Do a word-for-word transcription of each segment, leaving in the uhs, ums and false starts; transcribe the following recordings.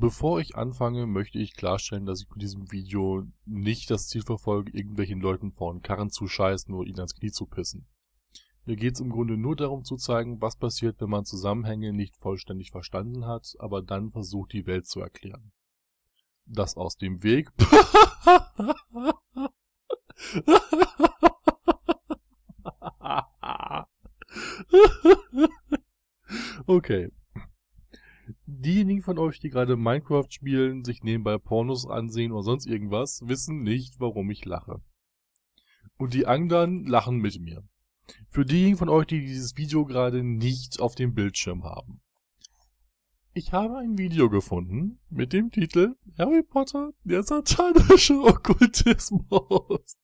Bevor ich anfange, möchte ich klarstellen, dass ich mit diesem Video nicht das Ziel verfolge, irgendwelchen Leuten vor den Karren zu scheißen oder ihnen ans Knie zu pissen. Mir geht es im Grunde nur darum zu zeigen, was passiert, wenn man Zusammenhänge nicht vollständig verstanden hat, aber dann versucht, die Welt zu erklären. Das aus dem Weg. Okay. Diejenigen von euch, die gerade Minecraft spielen, sich nebenbei Pornos ansehen oder sonst irgendwas, wissen nicht, warum ich lache. Und die anderen lachen mit mir. Für diejenigen von euch, die dieses Video gerade nicht auf dem Bildschirm haben. Ich habe ein Video gefunden mit dem Titel Harry Potter, der satanische Okkultismus.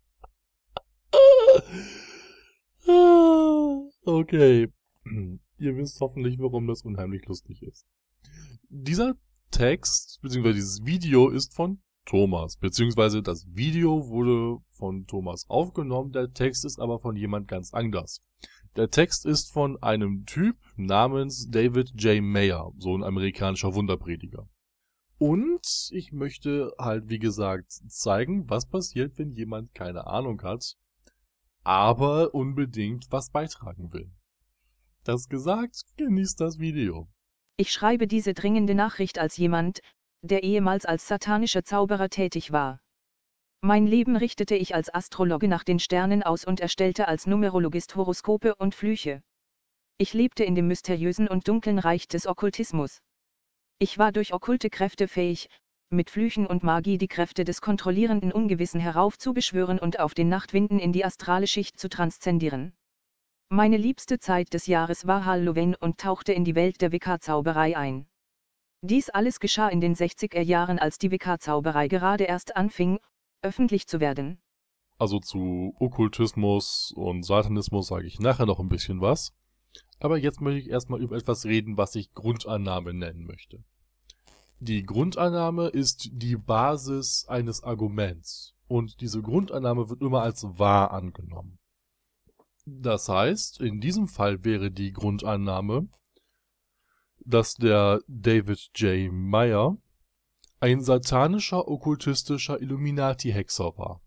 Okay. Ihr wisst hoffentlich, warum das unheimlich lustig ist. Dieser Text, beziehungsweise dieses Video ist von Thomas, beziehungsweise das Video wurde von Thomas aufgenommen, der Text ist aber von jemand ganz anders. Der Text ist von einem Typ namens David J. Mayer, so ein amerikanischer Wunderprediger. Und ich möchte halt, wie gesagt, zeigen, was passiert, wenn jemand keine Ahnung hat, aber unbedingt was beitragen will. Das gesagt, genießt das Video. Ich schreibe diese dringende Nachricht als jemand, der ehemals als satanischer Zauberer tätig war. Mein Leben richtete ich als Astrologe nach den Sternen aus und erstellte als Numerologist Horoskope und Flüche. Ich lebte in dem mysteriösen und dunklen Reich des Okkultismus. Ich war durch okkulte Kräfte fähig, mit Flüchen und Magie die Kräfte des kontrollierenden Ungewissen heraufzubeschwören und auf den Nachtwinden in die astrale Schicht zu transzendieren. Meine liebste Zeit des Jahres war Halloween und tauchte in die Welt der Wicca-Zauberei ein. Dies alles geschah in den sechziger Jahren, als die Wicca-Zauberei gerade erst anfing, öffentlich zu werden. Also zu Okkultismus und Satanismus sage ich nachher noch ein bisschen was. Aber jetzt möchte ich erstmal über etwas reden, was ich Grundannahme nennen möchte. Die Grundannahme ist die Basis eines Arguments. Und diese Grundannahme wird immer als wahr angenommen. Das heißt, in diesem Fall wäre die Grundannahme, dass der David J. Mayer ein satanischer, okkultistischer Illuminati-Hexer war.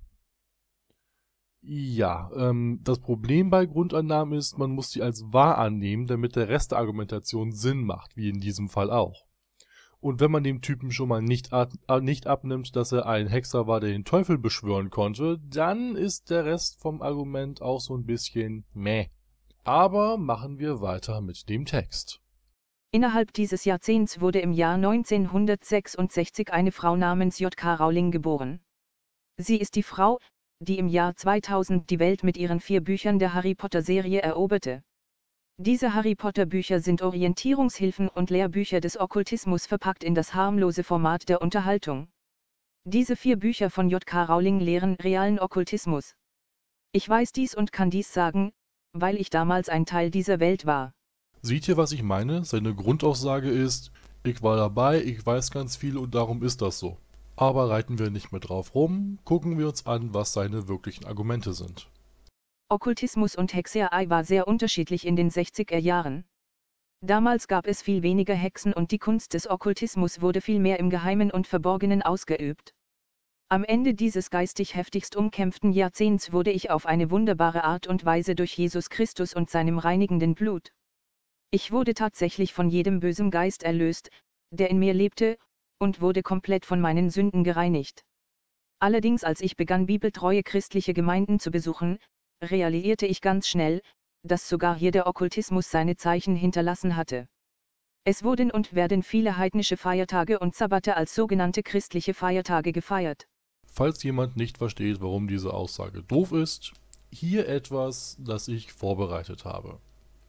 Ja, ähm, das Problem bei Grundannahmen ist, man muss sie als wahr annehmen, damit der Rest der Argumentation Sinn macht, wie in diesem Fall auch. Und wenn man dem Typen schon mal nicht, ab, nicht abnimmt, dass er ein Hexer war, der den Teufel beschwören konnte, dann ist der Rest vom Argument auch so ein bisschen meh. Aber machen wir weiter mit dem Text. Innerhalb dieses Jahrzehnts wurde im Jahr neunzehnhundertsechsundsechzig eine Frau namens J K Rowling geboren. Sie ist die Frau, die im Jahr zweitausend die Welt mit ihren vier Büchern der Harry Potter-Serie eroberte. Diese Harry Potter-Bücher sind Orientierungshilfen und Lehrbücher des Okkultismus verpackt in das harmlose Format der Unterhaltung. Diese vier Bücher von J K Rowling lehren realen Okkultismus. Ich weiß dies und kann dies sagen, weil ich damals ein Teil dieser Welt war. Seht ihr, was ich meine? Seine Grundaussage ist, ich war dabei, ich weiß ganz viel und darum ist das so. Aber reiten wir nicht mehr drauf rum, gucken wir uns an, was seine wirklichen Argumente sind. Okkultismus und Hexerei war sehr unterschiedlich in den sechziger Jahren. Damals gab es viel weniger Hexen und die Kunst des Okkultismus wurde viel mehr im Geheimen und Verborgenen ausgeübt. Am Ende dieses geistig heftigst umkämpften Jahrzehnts wurde ich auf eine wunderbare Art und Weise durch Jesus Christus und seinem reinigenden Blut. Ich wurde tatsächlich von jedem bösen Geist erlöst, der in mir lebte, und wurde komplett von meinen Sünden gereinigt. Allerdings, als ich begann, bibeltreue christliche Gemeinden zu besuchen, realisierte ich ganz schnell, dass sogar hier der Okkultismus seine Zeichen hinterlassen hatte. Es wurden und werden viele heidnische Feiertage und Sabbate als sogenannte christliche Feiertage gefeiert. Falls jemand nicht versteht, warum diese Aussage doof ist, hier etwas, das ich vorbereitet habe.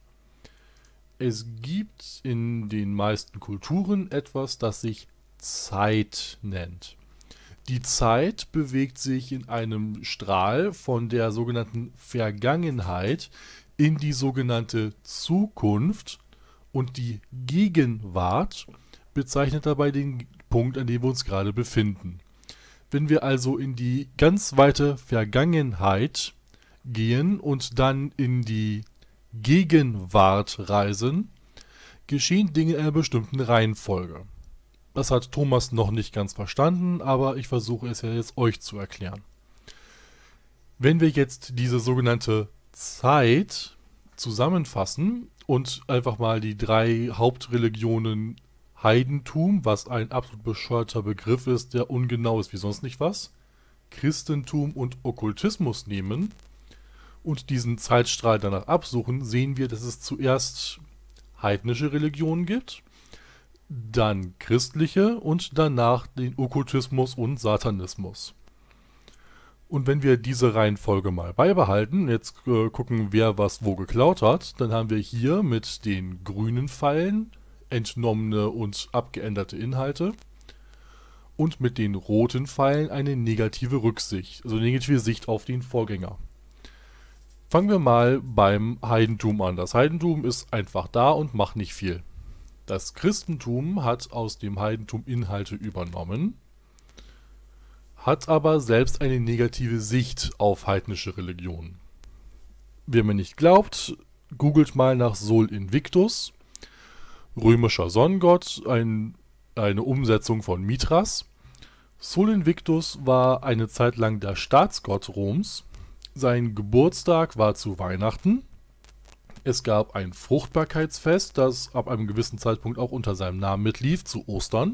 Es gibt in den meisten Kulturen etwas, das sich Zeit nennt. Die Zeit bewegt sich in einem Strahl von der sogenannten Vergangenheit in die sogenannte Zukunft und die Gegenwart bezeichnet dabei den Punkt, an dem wir uns gerade befinden. Wenn wir also in die ganz weite Vergangenheit gehen und dann in die Gegenwart reisen, geschehen Dinge in einer bestimmten Reihenfolge. Das hat Thomas noch nicht ganz verstanden, aber ich versuche es ja jetzt euch zu erklären. Wenn wir jetzt diese sogenannte Zeit zusammenfassen und einfach mal die drei Hauptreligionen Heidentum, was ein absolut bescheuerter Begriff ist, der ungenau ist wie sonst nicht was, Christentum und Okkultismus nehmen und diesen Zeitstrahl danach absuchen, sehen wir, dass es zuerst heidnische Religionen gibt, dann christliche und danach den Okkultismus und Satanismus. Und wenn wir diese Reihenfolge mal beibehalten, jetzt äh, gucken, wer was wo geklaut hat, dann haben wir hier mit den grünen Pfeilen entnommene und abgeänderte Inhalte und mit den roten Pfeilen eine negative Rücksicht, also negative Sicht auf den Vorgänger. Fangen wir mal beim Heidentum an. Das Heidentum ist einfach da und macht nicht viel. Das Christentum hat aus dem Heidentum Inhalte übernommen, hat aber selbst eine negative Sicht auf heidnische Religionen. Wer mir nicht glaubt, googelt mal nach Sol Invictus, römischer Sonnengott, ein, eine Umsetzung von Mithras. Sol Invictus war eine Zeit lang der Staatsgott Roms. Sein Geburtstag war zu Weihnachten. Es gab ein Fruchtbarkeitsfest, das ab einem gewissen Zeitpunkt auch unter seinem Namen mitlief, zu Ostern.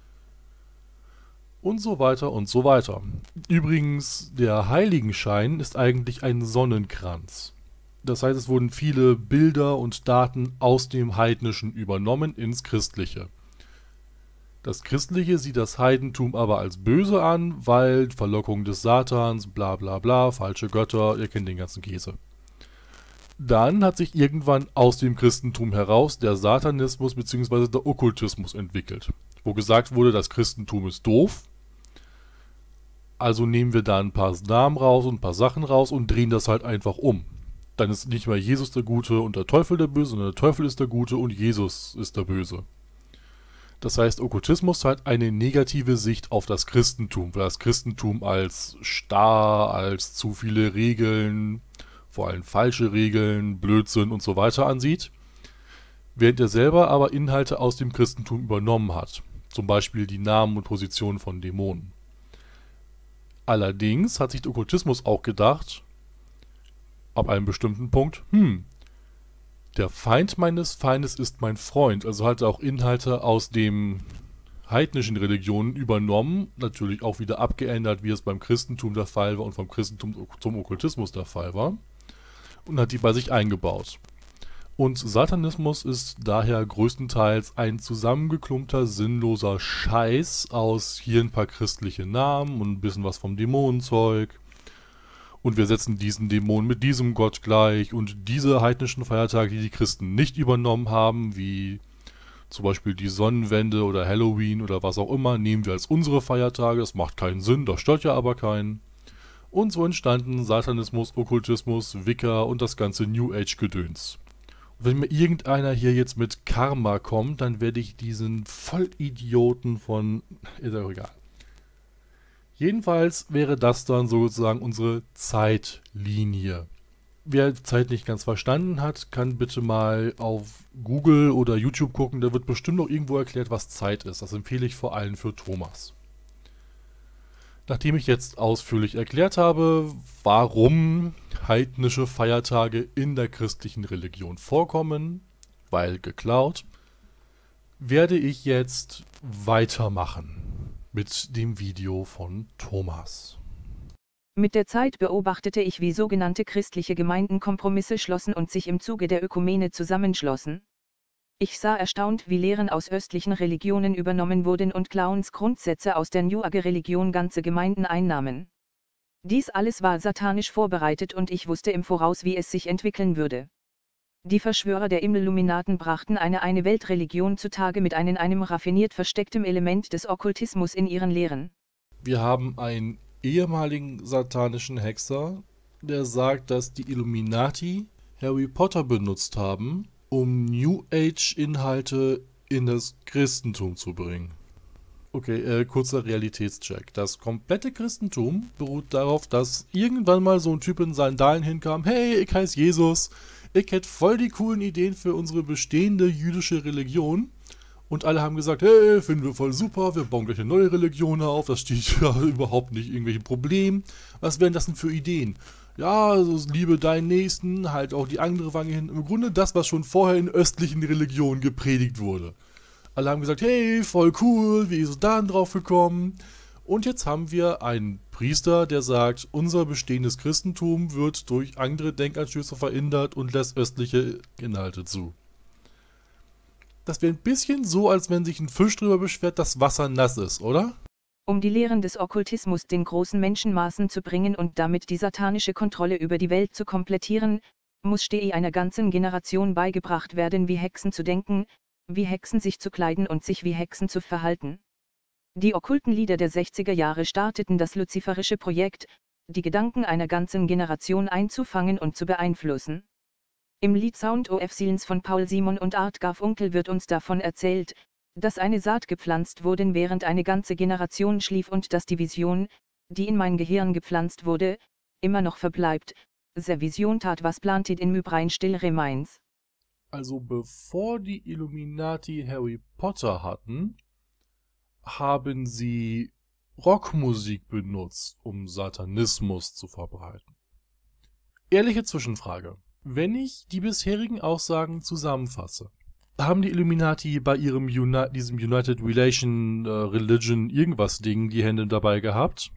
Und so weiter und so weiter. Übrigens, der Heiligenschein ist eigentlich ein Sonnenkranz. Das heißt, es wurden viele Bilder und Daten aus dem Heidnischen übernommen ins Christliche. Das Christliche sieht das Heidentum aber als böse an, weil Verlockung des Satans, bla bla bla, falsche Götter, ihr kennt den ganzen Käse. Dann hat sich irgendwann aus dem Christentum heraus der Satanismus bzw. der Okkultismus entwickelt, wo gesagt wurde, das Christentum ist doof. Also nehmen wir da ein paar Namen raus und ein paar Sachen raus und drehen das halt einfach um. Dann ist nicht mehr Jesus der Gute und der Teufel der Böse, sondern der Teufel ist der Gute und Jesus ist der Böse. Das heißt, Okkultismus hat eine negative Sicht auf das Christentum, weil das Christentum als starr, als zu viele Regeln, vor allem falsche Regeln, Blödsinn und so weiter ansieht, während er selber aber Inhalte aus dem Christentum übernommen hat, zum Beispiel die Namen und Positionen von Dämonen. Allerdings hat sich der Okkultismus auch gedacht, ab einem bestimmten Punkt, hm, der Feind meines Feindes ist mein Freund, also hat er auch Inhalte aus den heidnischen Religionen übernommen, natürlich auch wieder abgeändert, wie es beim Christentum der Fall war und vom Christentum zum Okkultismus der Fall war, und hat die bei sich eingebaut. Und Satanismus ist daher größtenteils ein zusammengeklumpter, sinnloser Scheiß aus hier ein paar christliche Namen und ein bisschen was vom Dämonenzeug. Und wir setzen diesen Dämon mit diesem Gott gleich und diese heidnischen Feiertage, die die Christen nicht übernommen haben, wie zum Beispiel die Sonnenwende oder Halloween oder was auch immer, nehmen wir als unsere Feiertage. Das macht keinen Sinn, das stört ja aber keinen. Und so entstanden Satanismus, Okkultismus, Wicca und das ganze New Age-Gedöns. Und wenn mir irgendeiner hier jetzt mit Karma kommt, dann werde ich diesen Vollidioten von... ist ja auch egal. Jedenfalls wäre das dann sozusagen unsere Zeitlinie. Wer die Zeit nicht ganz verstanden hat, kann bitte mal auf Google oder YouTube gucken. Da wird bestimmt noch irgendwo erklärt, was Zeit ist. Das empfehle ich vor allem für Thomas. Nachdem ich jetzt ausführlich erklärt habe, warum heidnische Feiertage in der christlichen Religion vorkommen, weil geklaut, werde ich jetzt weitermachen mit dem Video von Thomas. Mit der Zeit beobachtete ich, wie sogenannte christliche Gemeinden Kompromisse schlossen und sich im Zuge der Ökumene zusammenschlossen. Ich sah erstaunt, wie Lehren aus östlichen Religionen übernommen wurden und Glaubensgrundsätze aus der New Age-Religion ganze Gemeinden einnahmen. Dies alles war satanisch vorbereitet und ich wusste im Voraus, wie es sich entwickeln würde. Die Verschwörer der Illuminaten brachten eine eine Weltreligion zutage mit einem, einem raffiniert verstecktem Element des Okkultismus in ihren Lehren. Wir haben einen ehemaligen satanischen Hexer, der sagt, dass die Illuminati Harry Potter benutzt haben, um New Age-Inhalte in das Christentum zu bringen. Okay, äh, kurzer Realitätscheck. Das komplette Christentum beruht darauf, dass irgendwann mal so ein Typ in Sandalen hinkam, hey, ich heiße Jesus, ich hätte voll die coolen Ideen für unsere bestehende jüdische Religion Und alle haben gesagt, hey, finden wir voll super, wir bauen gleich eine neue Religion auf, das steht ja überhaupt nicht irgendwelchen Problem. Was wären das denn für Ideen? Ja, also liebe deinen Nächsten, halt auch die andere Wange hin. Im Grunde das, was schon vorher in östlichen Religionen gepredigt wurde. Alle haben gesagt, hey, voll cool, wie ist es da drauf gekommen? Und jetzt haben wir einen Priester, der sagt, unser bestehendes Christentum wird durch andere Denkanstöße verändert und lässt östliche Inhalte zu. Das wäre ein bisschen so, als wenn sich ein Fisch darüber beschwert, dass Wasser nass ist, oder? Um die Lehren des Okkultismus den großen Menschenmaßen zu bringen und damit die satanische Kontrolle über die Welt zu komplettieren, muss Stei einer ganzen Generation beigebracht werden, wie Hexen zu denken, wie Hexen sich zu kleiden und sich wie Hexen zu verhalten. Die okkulten Lieder der sechziger Jahre starteten das luziferische Projekt, die Gedanken einer ganzen Generation einzufangen und zu beeinflussen. Im Lied Sound of Silence von Paul Simon und Art Garfunkel wird uns davon erzählt, dass eine Saat gepflanzt wurde, während eine ganze Generation schlief und dass die Vision, die in mein Gehirn gepflanzt wurde, immer noch verbleibt. The Vision tat was planted in my brain still remains. Also bevor die Illuminati Harry Potter hatten, haben sie Rockmusik benutzt, um Satanismus zu verbreiten. Ehrliche Zwischenfrage. Wenn ich die bisherigen Aussagen zusammenfasse, haben die Illuminati bei ihrem Uni- diesem United Relation äh, Religion irgendwas Ding die Hände dabei gehabt?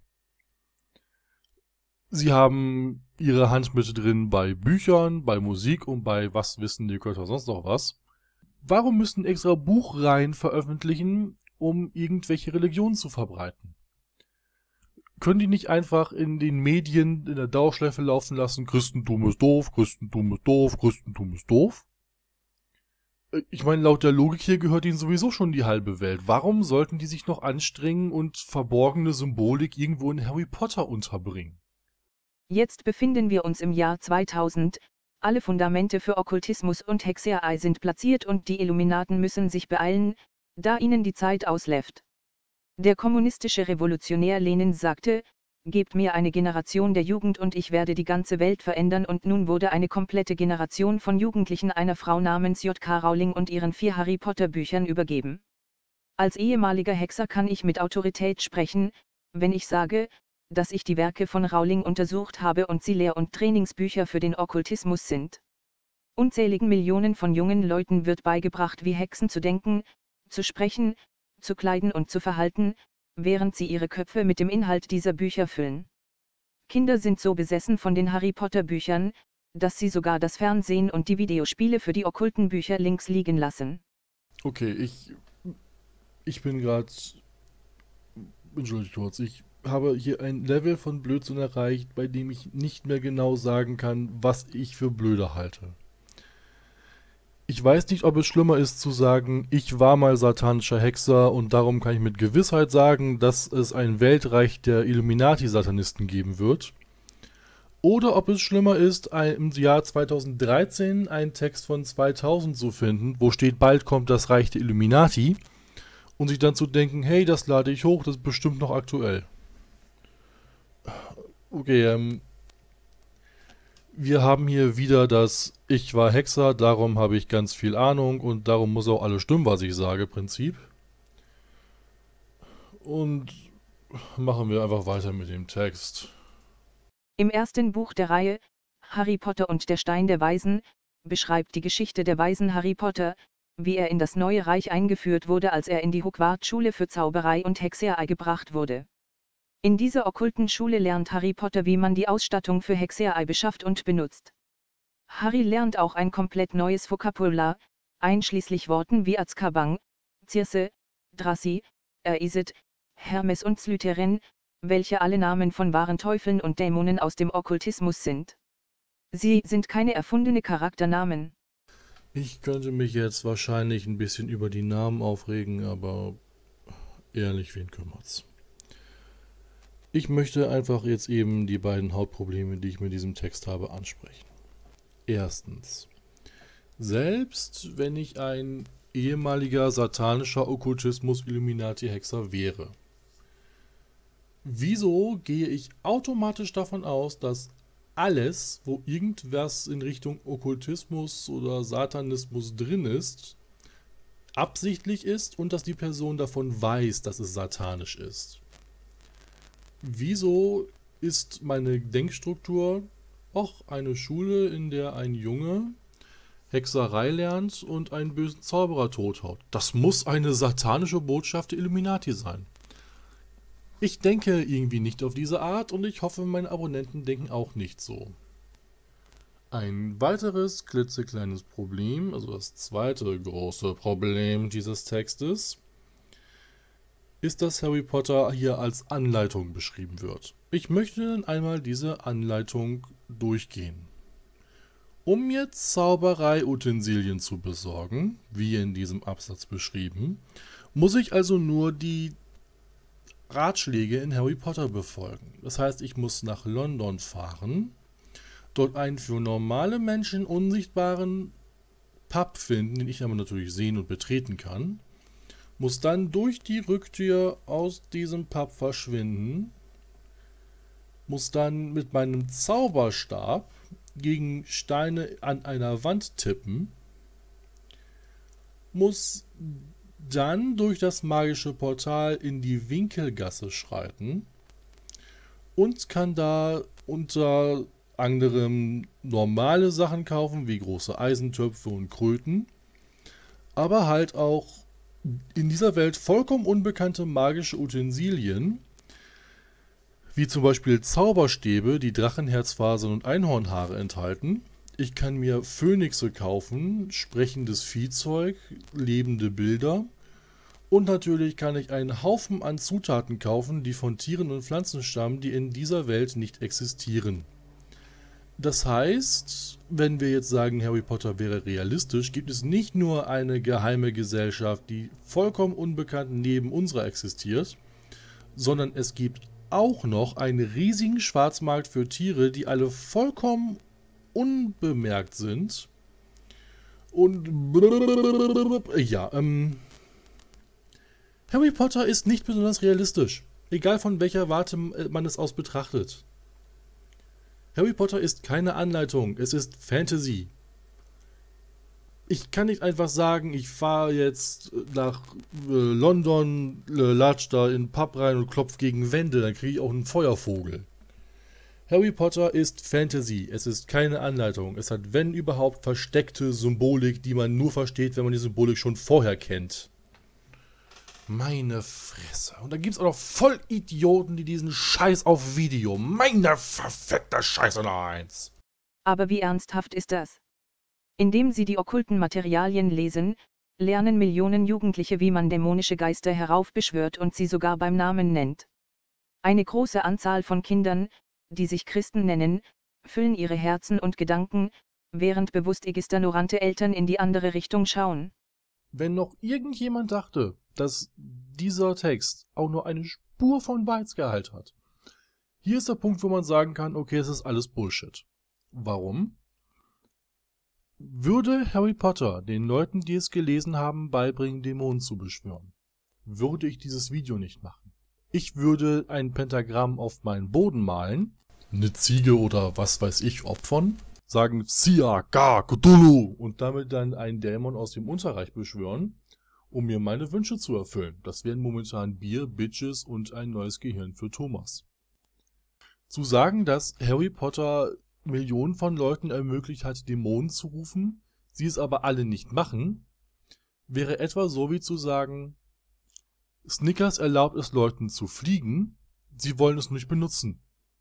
Sie haben ihre Hand mit drin bei Büchern, bei Musik und bei was wissen die Götter sonst noch was. Warum müssen extra Buchreihen veröffentlichen, um irgendwelche Religionen zu verbreiten? Können die nicht einfach in den Medien in der Dauerschleife laufen lassen, Christentum ist doof, Christentum ist doof, Christentum ist doof? Ich meine, laut der Logik hier gehört ihnen sowieso schon die halbe Welt. Warum sollten die sich noch anstrengen und verborgene Symbolik irgendwo in Harry Potter unterbringen? Jetzt befinden wir uns im Jahr zweitausend, alle Fundamente für Okkultismus und Hexerei sind platziert und die Illuminaten müssen sich beeilen, da ihnen die Zeit ausläuft. Der kommunistische Revolutionär Lenin sagte, gebt mir eine Generation der Jugend und ich werde die ganze Welt verändern, und nun wurde eine komplette Generation von Jugendlichen einer Frau namens J K Rowling und ihren vier Harry Potter Büchern übergeben. Als ehemaliger Hexer kann ich mit Autorität sprechen, wenn ich sage, dass ich die Werke von Rowling untersucht habe und sie Lehr- und Trainingsbücher für den Okkultismus sind. Unzähligen Millionen von jungen Leuten wird beigebracht, wie Hexen zu denken, zu sprechen, zu kleiden und zu verhalten, während sie ihre Köpfe mit dem Inhalt dieser Bücher füllen. Kinder sind so besessen von den Harry Potter Büchern, dass sie sogar das Fernsehen und die Videospiele für die okkulten Bücher links liegen lassen. Okay, ich ich bin gerade, entschuldigt kurz, ich habe hier ein Level von Blödsinn erreicht, bei dem ich nicht mehr genau sagen kann, was ich für blöde halte. Ich weiß nicht, ob es schlimmer ist zu sagen, ich war mal satanischer Hexer und darum kann ich mit Gewissheit sagen, dass es ein Weltreich der Illuminati-Satanisten geben wird. Oder ob es schlimmer ist, ein, im Jahr zweitausenddreizehn einen Text von zweitausend zu finden, wo steht, bald kommt das Reich der Illuminati, und sich dann zu denken, hey, das lade ich hoch, das ist bestimmt noch aktuell. Okay, ähm, wir haben hier wieder das Ich war Hexer, darum habe ich ganz viel Ahnung und darum muss auch alles stimmen, was ich sage, Prinzip. Und machen wir einfach weiter mit dem Text. Im ersten Buch der Reihe, Harry Potter und der Stein der Weisen, beschreibt die Geschichte der Weisen Harry Potter, wie er in das neue Reich eingeführt wurde, als er in die Hogwarts-Schule für Zauberei und Hexerei gebracht wurde. In dieser okkulten Schule lernt Harry Potter, wie man die Ausstattung für Hexerei beschafft und benutzt. Harry lernt auch ein komplett neues Vokabular, einschließlich Worten wie Azkaban, Circe, Drassi, Erzählt, Hermes und Slytherin, welche alle Namen von wahren Teufeln und Dämonen aus dem Okkultismus sind. Sie sind keine erfundene Charakternamen. Ich könnte mich jetzt wahrscheinlich ein bisschen über die Namen aufregen, aber ehrlich, wen kümmert's? Ich möchte einfach jetzt eben die beiden Hauptprobleme, die ich mit diesem Text habe, ansprechen. Erstens. Selbst wenn ich ein ehemaliger satanischer Okkultismus-Illuminati-Hexer wäre, wieso gehe ich automatisch davon aus, dass alles, wo irgendwas in Richtung Okkultismus oder Satanismus drin ist, absichtlich ist und dass die Person davon weiß, dass es satanisch ist. Wieso ist meine Denkstruktur auch eine Schule, in der ein Junge Hexerei lernt und einen bösen Zauberer tothaut? Das muss eine satanische Botschaft der Illuminati sein. Ich denke irgendwie nicht auf diese Art und ich hoffe, meine Abonnenten denken auch nicht so. Ein weiteres klitzekleines Problem, also das zweite große Problem dieses Textes, ist, dass Harry Potter hier als Anleitung beschrieben wird. Ich möchte dann einmal diese Anleitung durchgehen. Um mir Zauberei-Utensilien zu besorgen, wie in diesem Absatz beschrieben, muss ich also nur die Ratschläge in Harry Potter befolgen. Das heißt, ich muss nach London fahren, dort einen für normale Menschen unsichtbaren Pub finden, den ich aber natürlich sehen und betreten kann, muss dann durch die Rücktür aus diesem Pub verschwinden, muss dann mit meinem Zauberstab gegen Steine an einer Wand tippen, muss dann durch das magische Portal in die Winkelgasse schreiten und kann da unter anderem normale Sachen kaufen, wie große Eisentöpfe und Kröten, aber halt auch in dieser Welt vollkommen unbekannte magische Utensilien, wie zum Beispiel Zauberstäbe, die Drachenherzfasern und Einhornhaare enthalten. Ich kann mir Phönixe kaufen, sprechendes Viehzeug, lebende Bilder und natürlich kann ich einen Haufen an Zutaten kaufen, die von Tieren und Pflanzen stammen, die in dieser Welt nicht existieren. Das heißt, wenn wir jetzt sagen, Harry Potter wäre realistisch, gibt es nicht nur eine geheime Gesellschaft, die vollkommen unbekannt neben unserer existiert, sondern es gibt auch noch einen riesigen Schwarzmarkt für Tiere, die alle vollkommen unbemerkt sind. Und ja, ähm, Harry Potter ist nicht besonders realistisch, egal von welcher Warte man es aus betrachtet. Harry Potter ist keine Anleitung, es ist Fantasy. Ich kann nicht einfach sagen, ich fahre jetzt nach äh, London, äh, latsch da in den Pub rein und klopf gegen Wände, dann kriege ich auch einen Feuervogel. Harry Potter ist Fantasy, es ist keine Anleitung. Es hat, wenn überhaupt, versteckte Symbolik, die man nur versteht, wenn man die Symbolik schon vorher kennt. Meine Fresse. Und dann gibt es auch noch Vollidioten, die diesen Scheiß auf Video. Meine verfickte Scheiße noch eins. Aber wie ernsthaft ist das? Indem sie die okkulten Materialien lesen, lernen Millionen Jugendliche, wie man dämonische Geister heraufbeschwört und sie sogar beim Namen nennt. Eine große Anzahl von Kindern, die sich Christen nennen, füllen ihre Herzen und Gedanken, während bewusst ignorante Eltern in die andere Richtung schauen. Wenn noch irgendjemand dachte, dass dieser Text auch nur eine Spur von Wahrheitsgehalt hat, hier ist der Punkt, wo man sagen kann, okay, es ist alles Bullshit. Warum? Würde Harry Potter den Leuten, die es gelesen haben, beibringen, Dämonen zu beschwören, würde ich dieses Video nicht machen. Ich würde ein Pentagramm auf meinen Boden malen, eine Ziege oder was weiß ich opfern, sagen Sia, Ga, Cthulhu und damit dann einen Dämon aus dem Unterreich beschwören, um mir meine Wünsche zu erfüllen. Das wären momentan Bier, Bitches und ein neues Gehirn für Thomas. Zu sagen, dass Harry Potter Millionen von Leuten ermöglicht hat, Dämonen zu rufen, sie es aber alle nicht machen, wäre etwa so wie zu sagen, Snickers erlaubt es Leuten zu fliegen, sie wollen es nicht benutzen.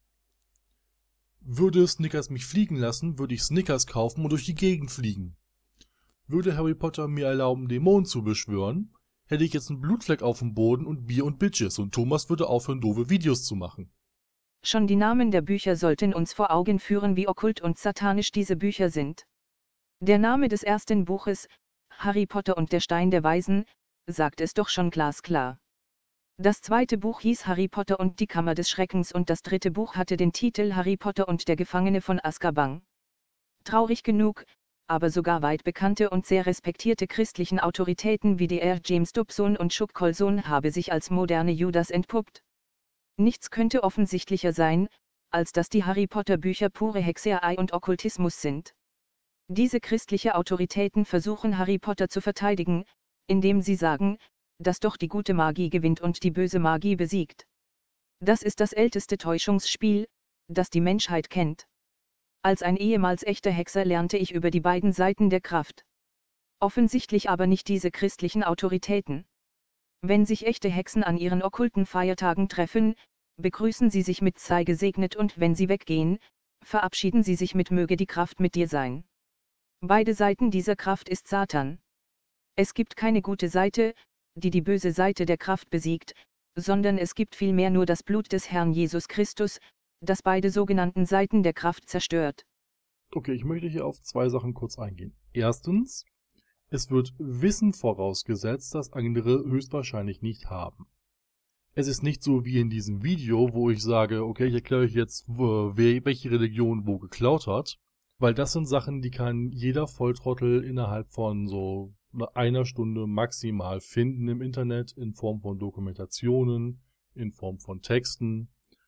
Würde Snickers mich fliegen lassen, würde ich Snickers kaufen und durch die Gegend fliegen. Würde Harry Potter mir erlauben, Dämonen zu beschwören, hätte ich jetzt einen Blutfleck auf dem Boden und Bier und Bitches und Thomas würde aufhören, doofe Videos zu machen. Schon die Namen der Bücher sollten uns vor Augen führen, wie okkult und satanisch diese Bücher sind. Der Name des ersten Buches, Harry Potter und der Stein der Weisen, sagt es doch schon glasklar. Das zweite Buch hieß Harry Potter und die Kammer des Schreckens und das dritte Buch hatte den Titel Harry Potter und der Gefangene von Azkaban. Traurig genug, aber sogar weit bekannte und sehr respektierte christlichen Autoritäten wie der James Dobson und Chuck Colson habe sich als moderne Judas entpuppt. Nichts könnte offensichtlicher sein, als dass die Harry Potter Bücher pure Hexerei und Okkultismus sind. Diese christliche Autoritäten versuchen Harry Potter zu verteidigen, indem sie sagen, dass doch die gute Magie gewinnt und die böse Magie besiegt. Das ist das älteste Täuschungsspiel, das die Menschheit kennt. Als ein ehemals echter Hexer lernte ich über die beiden Seiten der Kraft. Offensichtlich aber nicht diese christlichen Autoritäten. Wenn sich echte Hexen an ihren okkulten Feiertagen treffen, begrüßen sie sich mit sei gesegnet und wenn sie weggehen, verabschieden sie sich mit möge die Kraft mit dir sein. Beide Seiten dieser Kraft ist Satan. Es gibt keine gute Seite, die die böse Seite der Kraft besiegt, sondern es gibt vielmehr nur das Blut des Herrn Jesus Christus, das beide sogenannten Seiten der Kraft zerstört. Okay, ich möchte hier auf zwei Sachen kurz eingehen. Erstens, es wird Wissen vorausgesetzt, das andere höchstwahrscheinlich nicht haben. Es ist nicht so wie in diesem Video, wo ich sage, okay, ich erkläre euch jetzt, wer, welche Religion wo geklaut hat, weil das sind Sachen, die kann jeder Volltrottel innerhalb von so einer Stunde maximal finden im Internet, in Form von Dokumentationen, in Form von Texten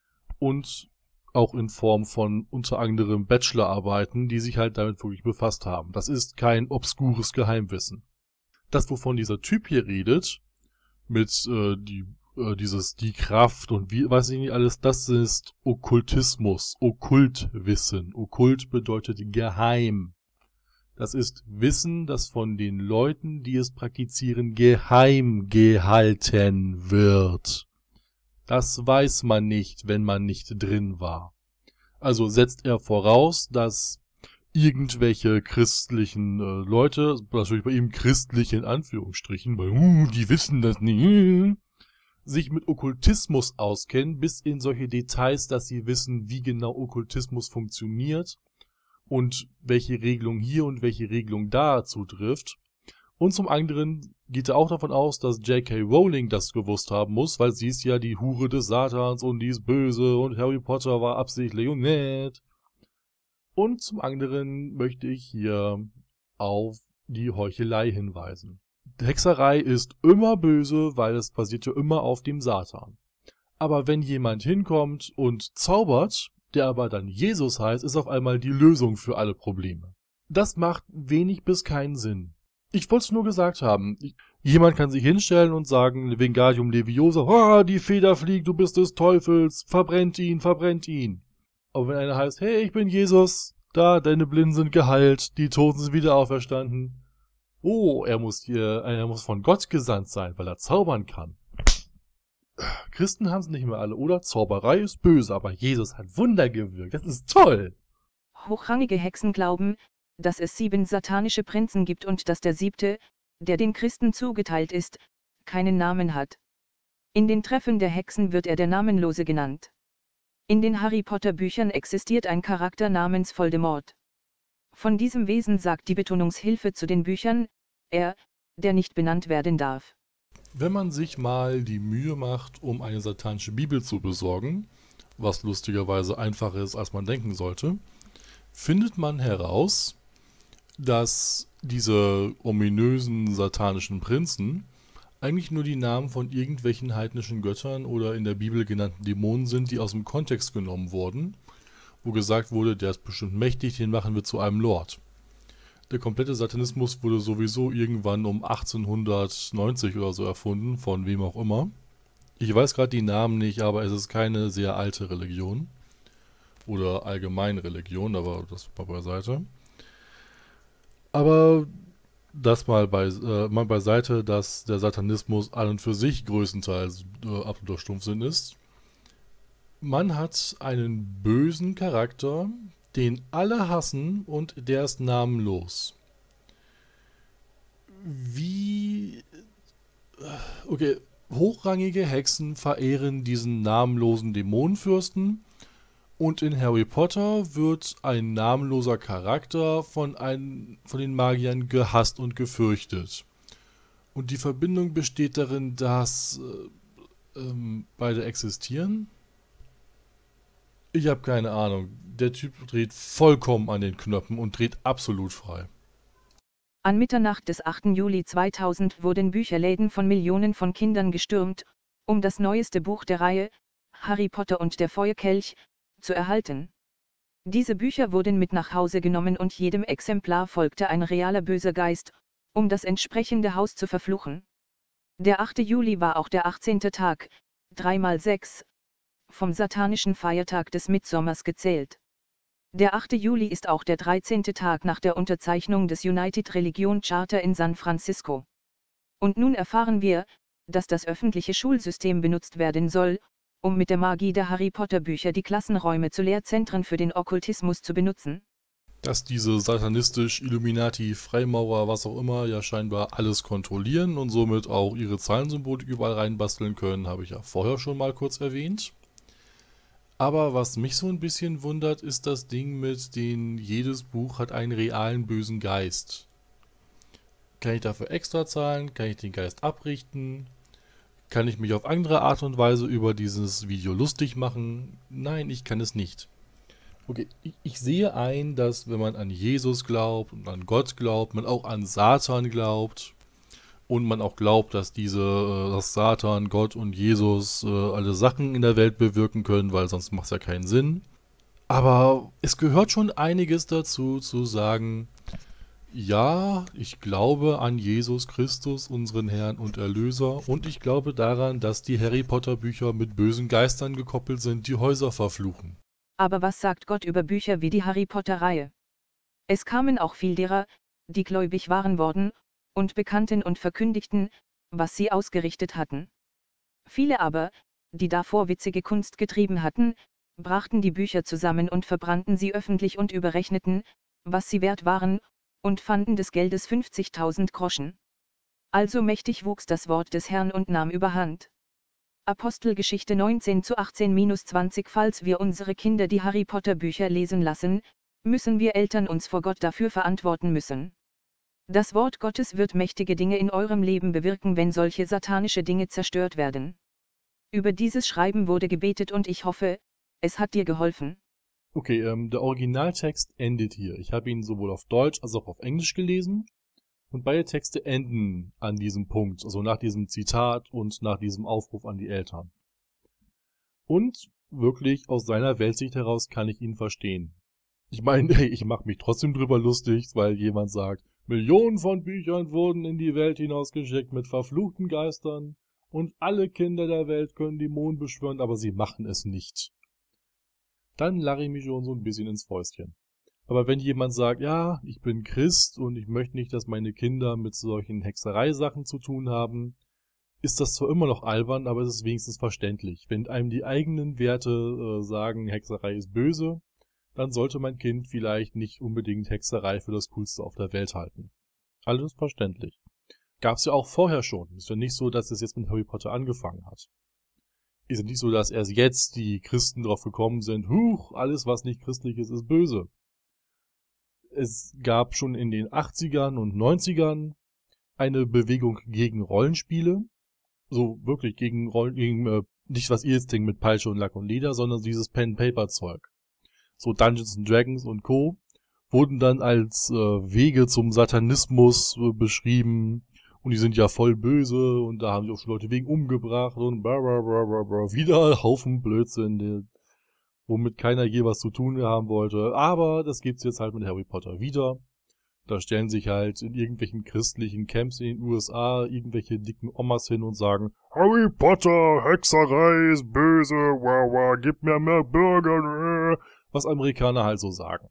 und auch in Form von unter anderem Bachelorarbeiten, die sich halt damit wirklich befasst haben. Das ist kein obskures Geheimwissen. Das, wovon dieser Typ hier redet, mit äh, die, äh, dieses die Kraft und wie weiß ich nicht alles, das ist Okkultismus, Okkultwissen. Okkult bedeutet geheim. Das ist Wissen, das von den Leuten, die es praktizieren, geheim gehalten wird. Das weiß man nicht, wenn man nicht drin war. Also setzt er voraus, dass irgendwelche christlichen äh, Leute, natürlich bei ihm christlich in Anführungsstrichen, weil uh, die wissen das nicht, sich mit Okkultismus auskennen, bis in solche Details, dass sie wissen, wie genau Okkultismus funktioniert und welche Regelung hier und welche Regelung da zutrifft. Und zum anderen geht er auch davon aus, dass J K Rowling das gewusst haben muss, weil sie ist ja die Hure des Satans und die ist böse und Harry Potter war absichtlich und nett. Und zum anderen möchte ich hier auf die Heuchelei hinweisen. Hexerei ist immer böse, weil es basiert ja immer auf dem Satan. Aber wenn jemand hinkommt und zaubert, der aber dann Jesus heißt, ist auf einmal die Lösung für alle Probleme. Das macht wenig bis keinen Sinn. Ich wollte es nur gesagt haben. Jemand kann sich hinstellen und sagen, Wingardium Leviosa, oh, die Feder fliegt, du bist des Teufels, verbrennt ihn, verbrennt ihn. Aber wenn einer heißt, hey, ich bin Jesus, da, deine Blinden sind geheilt, die Toten sind wieder auferstanden. Oh, er muss hier, er muss von Gott gesandt sein, weil er zaubern kann. Christen haben es nicht mehr alle, oder? Zauberei ist böse, aber Jesus hat Wunder gewirkt, das ist toll. Hochrangige Hexen glauben, dass es sieben satanische Prinzen gibt und dass der siebte, der den Christen zugeteilt ist, keinen Namen hat. In den Treffen der Hexen wird er der Namenlose genannt. In den Harry Potter Büchern existiert ein Charakter namens Voldemort. Von diesem Wesen sagt die Betonungshilfe zu den Büchern, er, der nicht benannt werden darf. Wenn man sich mal die Mühe macht, um eine satanische Bibel zu besorgen, was lustigerweise einfacher ist, als man denken sollte, findet man heraus, dass diese ominösen satanischen Prinzen eigentlich nur die Namen von irgendwelchen heidnischen Göttern oder in der Bibel genannten Dämonen sind, die aus dem Kontext genommen wurden, wo gesagt wurde, der ist bestimmt mächtig, den machen wir zu einem Lord. Der komplette Satanismus wurde sowieso irgendwann um achtzehnhundertneunzig oder so erfunden, von wem auch immer. Ich weiß gerade die Namen nicht, aber es ist keine sehr alte Religion. Oder allgemein Religion, aber das war beiseite. Aber das mal, bei, äh, mal beiseite, dass der Satanismus an und für sich größtenteils äh, absoluter Stumpfsinn ist. Man hat einen bösen Charakter, den alle hassen und der ist namenlos. Wie... Okay, hochrangige Hexen verehren diesen namenlosen Dämonenfürsten und in Harry Potter wird ein namenloser Charakter von, ein, von den Magiern gehasst und gefürchtet. Und die Verbindung besteht darin, dass äh, ähm, beide existieren. Ich habe keine Ahnung. Der Typ dreht vollkommen an den Knöpfen und dreht absolut frei. An Mitternacht des achten Juli zweitausend wurden Bücherläden von Millionen von Kindern gestürmt, um das neueste Buch der Reihe, Harry Potter und der Feuerkelch, zu erhalten. Diese Bücher wurden mit nach Hause genommen und jedem Exemplar folgte ein realer böser Geist, um das entsprechende Haus zu verfluchen. Der achte Juli war auch der achtzehnte Tag, drei mal sechs, vom satanischen Feiertag des Mitsommers gezählt. Der achte Juli ist auch der dreizehnte Tag nach der Unterzeichnung des United Religion Charter in San Francisco. Und nun erfahren wir, dass das öffentliche Schulsystem benutzt werden soll, um mit der Magie der Harry Potter Bücher die Klassenräume zu Lehrzentren für den Okkultismus zu benutzen. Dass diese satanistisch, Illuminati, Freimaurer, was auch immer, ja scheinbar alles kontrollieren und somit auch ihre Zahlensymbolik überall reinbasteln können, habe ich ja vorher schon mal kurz erwähnt. Aber was mich so ein bisschen wundert, ist das Ding mit den jedes Buch hat einen realen bösen Geist. Kann ich dafür extra zahlen? Kann ich den Geist abrichten? Kann ich mich auf andere Art und Weise über dieses Video lustig machen? Nein, ich kann es nicht. Okay, ich, ich sehe ein, dass wenn man an Jesus glaubt und an Gott glaubt, man auch an Satan glaubt und man auch glaubt, dass diese, äh, dass Satan, Gott und Jesus äh, alle Sachen in der Welt bewirken können, weil sonst macht es ja keinen Sinn. Aber es gehört schon einiges dazu, zu sagen, ja, ich glaube an Jesus Christus, unseren Herrn und Erlöser, und ich glaube daran, dass die Harry Potter Bücher mit bösen Geistern gekoppelt sind, die Häuser verfluchen. Aber was sagt Gott über Bücher wie die Harry Potter-Reihe? Es kamen auch viel derer, die gläubig waren worden, und bekannten und verkündigten, was sie ausgerichtet hatten. Viele aber, die davor witzige Kunst getrieben hatten, brachten die Bücher zusammen und verbrannten sie öffentlich und überrechneten, was sie wert waren, und fanden des Geldes fünfzigtausend Groschen. Also mächtig wuchs das Wort des Herrn und nahm überhand. Apostelgeschichte neunzehn zu achtzehn bis zwanzig. Falls wir unsere Kinder die Harry Potter Bücher lesen lassen, müssen wir Eltern uns vor Gott dafür verantworten müssen. Das Wort Gottes wird mächtige Dinge in eurem Leben bewirken, wenn solche satanische Dinge zerstört werden. Über dieses Schreiben wurde gebetet und ich hoffe, es hat dir geholfen. Okay, ähm, der Originaltext endet hier. Ich habe ihn sowohl auf Deutsch als auch auf Englisch gelesen. Und beide Texte enden an diesem Punkt, also nach diesem Zitat und nach diesem Aufruf an die Eltern. Und wirklich aus seiner Weltsicht heraus kann ich ihn verstehen. Ich meine, hey, ich mache mich trotzdem drüber lustig, weil jemand sagt, Millionen von Büchern wurden in die Welt hinausgeschickt mit verfluchten Geistern und alle Kinder der Welt können Dämonen beschwören, aber sie machen es nicht. Dann lache ich mich schon so ein bisschen ins Fäustchen. Aber wenn jemand sagt, ja, ich bin Christ und ich möchte nicht, dass meine Kinder mit solchen Hexereisachen zu tun haben, ist das zwar immer noch albern, aber es ist wenigstens verständlich. Wenn einem die eigenen Werte äh, sagen, Hexerei ist böse, dann sollte mein Kind vielleicht nicht unbedingt Hexerei für das Coolste auf der Welt halten. Alles verständlich. Gab's ja auch vorher schon. Ist ja nicht so, dass es jetzt mit Harry Potter angefangen hat. Ist ja nicht so, dass erst jetzt die Christen drauf gekommen sind, huch, alles was nicht christlich ist, ist böse. Es gab schon in den achtzigern und neunzigern eine Bewegung gegen Rollenspiele. So wirklich gegen Rollen, gegen, äh, nicht was ihr jetzt denkt mit Peitsche und Lack und Leder, sondern dieses Pen-Paper-Zeug. So Dungeons and Dragons und Co. wurden dann als äh, Wege zum Satanismus äh, beschrieben. Und die sind ja voll böse und da haben sich auch schon Leute wegen umgebracht und bla bla bla bla bla. Wieder Haufen Blödsinn, der, womit keiner je was zu tun haben wollte. Aber das gibt's jetzt halt mit Harry Potter wieder. Da stellen sich halt in irgendwelchen christlichen Camps in den U S A irgendwelche dicken Omas hin und sagen, Harry Potter, Hexerei ist böse, wow, wow, gib mir mehr Bürger, was Amerikaner halt so sagen.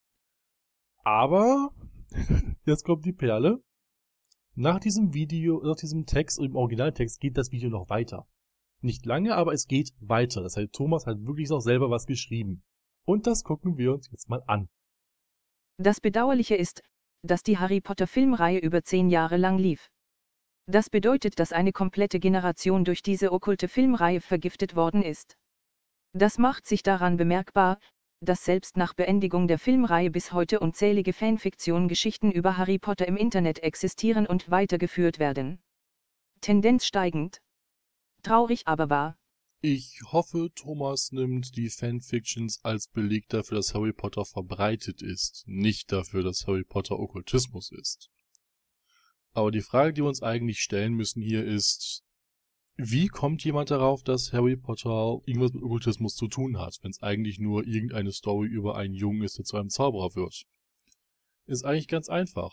Aber, jetzt kommt die Perle, nach diesem Video, nach diesem Text, im Originaltext geht das Video noch weiter. Nicht lange, aber es geht weiter. Das heißt, Thomas hat wirklich noch selber was geschrieben. Und das gucken wir uns jetzt mal an. Das Bedauerliche ist, dass die Harry Potter Filmreihe über zehn Jahre lang lief. Das bedeutet, dass eine komplette Generation durch diese okkulte Filmreihe vergiftet worden ist. Das macht sich daran bemerkbar, dass selbst nach Beendigung der Filmreihe bis heute unzählige Fanfiktion-Geschichten über Harry Potter im Internet existieren und weitergeführt werden. Tendenz steigend. Traurig aber wahr. Ich hoffe, Thomas nimmt die Fanfictions als Beleg dafür, dass Harry Potter verbreitet ist, nicht dafür, dass Harry Potter Okkultismus ist. Aber die Frage, die wir uns eigentlich stellen müssen hier ist, wie kommt jemand darauf, dass Harry Potter irgendwas mit Okkultismus zu tun hat, wenn es eigentlich nur irgendeine Story über einen Jungen ist, der zu einem Zauberer wird? Ist eigentlich ganz einfach.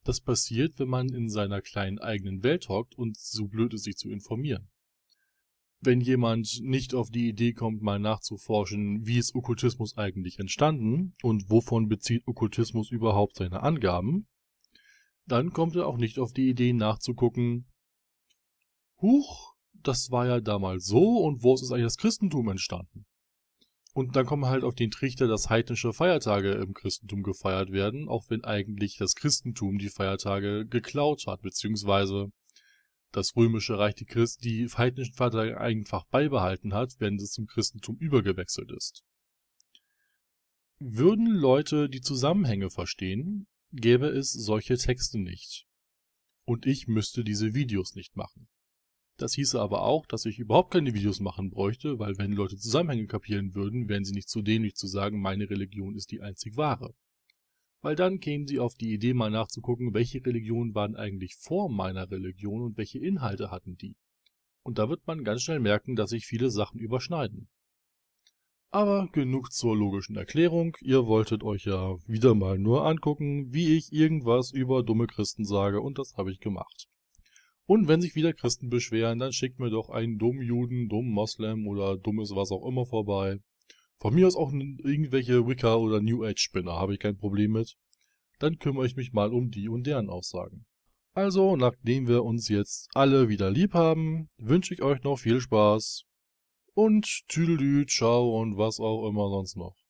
Das passiert, wenn man in seiner kleinen eigenen Welt hockt und so blöd ist, sich zu informieren. Wenn jemand nicht auf die Idee kommt, mal nachzuforschen, wie ist Okkultismus eigentlich entstanden und wovon bezieht Okkultismus überhaupt seine Angaben, dann kommt er auch nicht auf die Idee nachzugucken, huch, das war ja damals so und wo ist eigentlich das Christentum entstanden? Und dann kommen wir halt auf den Trichter, dass heidnische Feiertage im Christentum gefeiert werden, auch wenn eigentlich das Christentum die Feiertage geklaut hat, beziehungsweise das Römische Reich die, Christ die heidnischen Feiertage einfach beibehalten hat, während es zum Christentum übergewechselt ist. Würden Leute die Zusammenhänge verstehen, gäbe es solche Texte nicht. Und ich müsste diese Videos nicht machen. Das hieße aber auch, dass ich überhaupt keine Videos machen bräuchte, weil wenn Leute Zusammenhänge kapieren würden, wären sie nicht so dämlich zu sagen, meine Religion ist die einzig wahre. Weil dann kämen sie auf die Idee, mal nachzugucken, welche Religionen waren eigentlich vor meiner Religion und welche Inhalte hatten die. Und da wird man ganz schnell merken, dass sich viele Sachen überschneiden. Aber genug zur logischen Erklärung, ihr wolltet euch ja wieder mal nur angucken, wie ich irgendwas über dumme Christen sage, und das habe ich gemacht. Und wenn sich wieder Christen beschweren, dann schickt mir doch einen dummen Juden, dummen Moslem oder dummes was auch immer vorbei. Von mir aus auch irgendwelche Wicca- oder New Age-Spinner, habe ich kein Problem mit. Dann kümmere ich mich mal um die und deren Aussagen. Also, nachdem wir uns jetzt alle wieder lieb haben, wünsche ich euch noch viel Spaß. Und Tüdelü, ciao und was auch immer sonst noch.